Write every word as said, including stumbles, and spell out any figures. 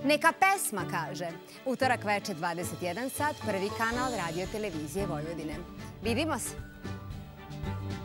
Neka pesma kaže. Utorak veče dvadeset jedan sat, prvi kanal Radio televizije Vojvodine. Vidimo se.